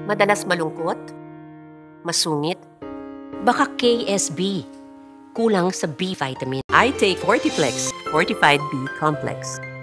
Madalas malungkot? Masungit? Baka KSB. Kulang sa B vitamin. I take Fortiplex, Fortified B Complex.